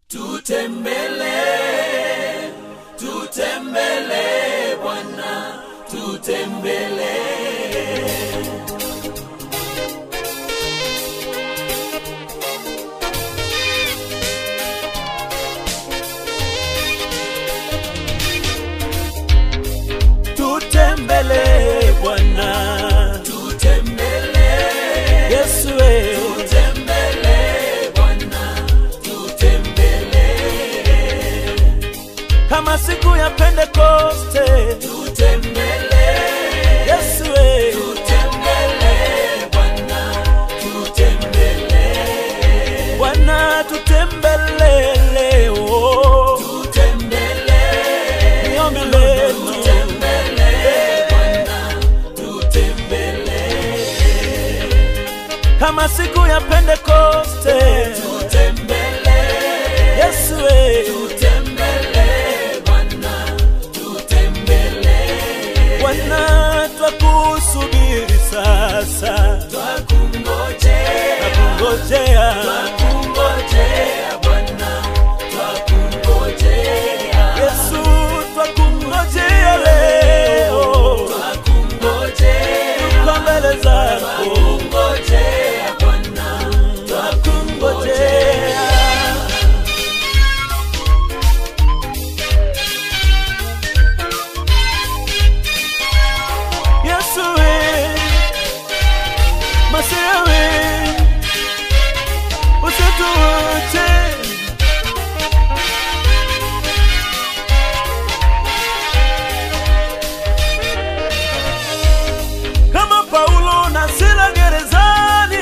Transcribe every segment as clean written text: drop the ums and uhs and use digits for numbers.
Tutembele Bwana, tutembele. Tutembele Bwana, tutembele. Yesu tutembele Bwana, tutembele. Kama siku ya Pentekoste, tutembele. Yesu tutembele Bwana, tutembele. Bwana tutembele leo, tutembele. Niombe leo, tutembele Bwana, tutembele. Kama siku ya Pentekoste, tutembele. Yesu tutembele Bwana, tutembele. Bwana twakusubiri sasa, twakungojea Bwana, twakungojea. Yesu twakungojea leo, twakungojea. Tuko mbele zako, twakungojea Bwana, twakungojea. Yesu Masia usituache. Kama Paulo na Sila gerezani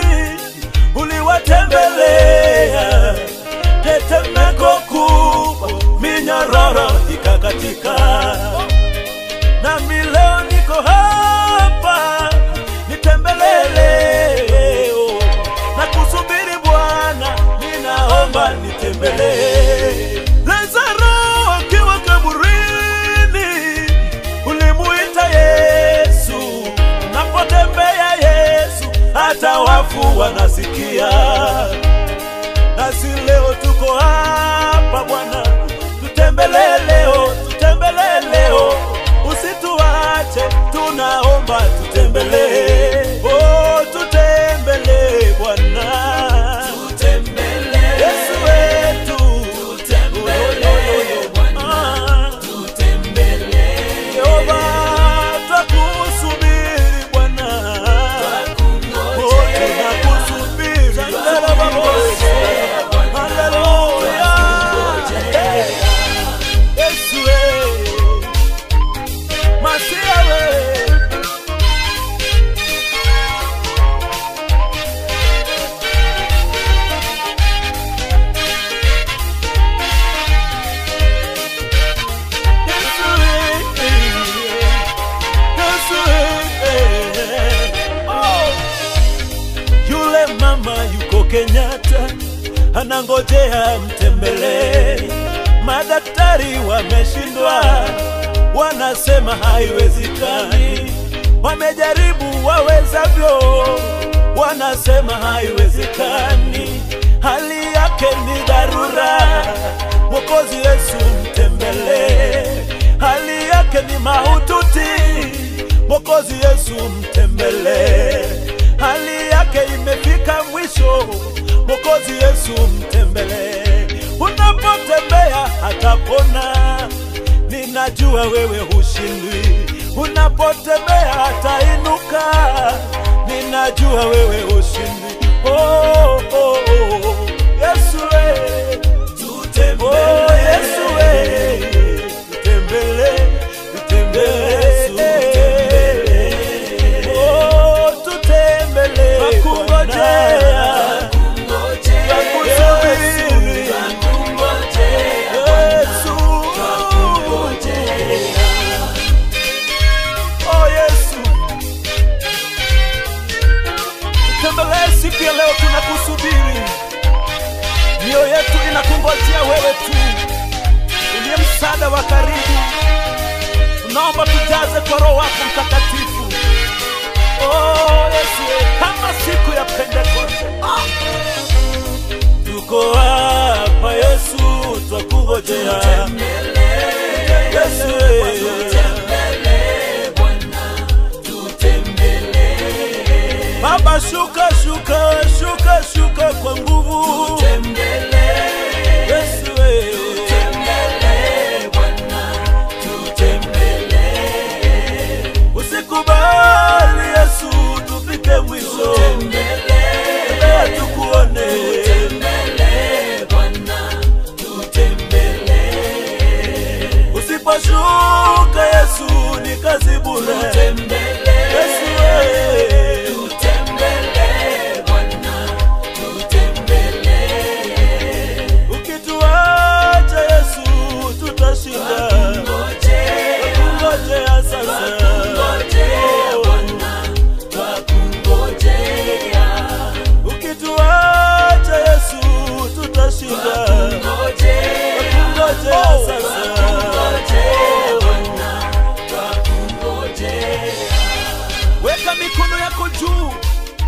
uliwatembelea, tetemeko kubwa, minyororo ikakatika. Nami leo niko hapa, nitembelee leo, na kusubiri Bwana, ninaomba nitembelee. Lazaro akiwa kaburini, ulimuita Yesu. Unapotembea Yesu, hata wafu wanasikia. Nasi leo tuko hapa Bwana, tutembelee leo, tutembelee leo. Usituache, tunaomba tutembelee. Oh, tutembelee Bwana, tutembelee. Yesu wetu, tutembelee Bwana, tutembelee. Yehova twakusubiri Bwana, twakungoje, tunakusubiri. Haleluya. Yesu Masia Yule mama yuko Kenyatta, anangojea mtembelee. Madaktari wameshindwa, wanasema haiwezekani. Wamejaribu wawezavyo, wanasema haiwezekani. Hali yake ni dharura, Mwokozi Yesu mtembelee. Hali yake ni mahututi, Mwokozi Yesu mtembelee. Hali yake imefika mwisho, Mwokozi Yesu mtembelee. Unapotembea atapona, ninajua wewe hushindwi. Unapotembea atainuka, ninajua wewe hushindwi. Oh, oh, oh. Yesu tutembelee. Oh, Yesu tutembelee, tutembelee. Oh, tutembelee. Twakungojea, twakusubiri. Yesu, oh Yesu, tutembelee siku ya leo, tunakusubiri. Mioyo yetu inakungojea wewe tu, uliye msaada wa karibu. Tunaomba tujaze kwa Roho wako Mtakatifu. Oh Yesu, kama siku ya Pentekoste, tuko hapa Yesu.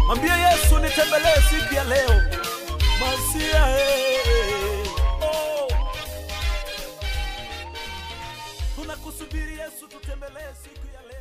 Mwambie Yesu nitembelee siku ya leo. Masia tunakusubiri Yesu tutembelee siku ya leo.